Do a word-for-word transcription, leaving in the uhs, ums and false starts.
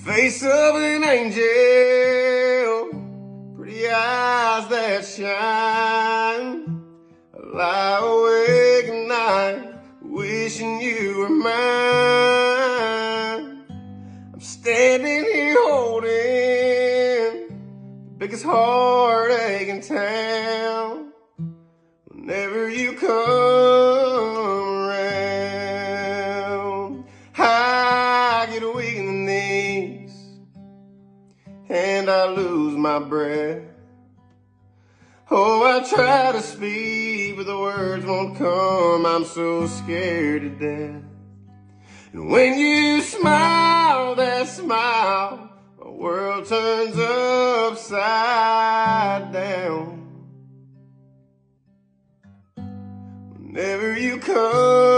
face of an angel, pretty eyes that shine. I lie awake at night, wishing you were mine. I'm standing here holding the biggest heartache in town. Whenever you come around, I get weak in the knees and I lose my breath. Oh, I try to speak, but the words won't come. I'm so scared to death. And when you smile, that smile, my world turns upside down. Whenever you come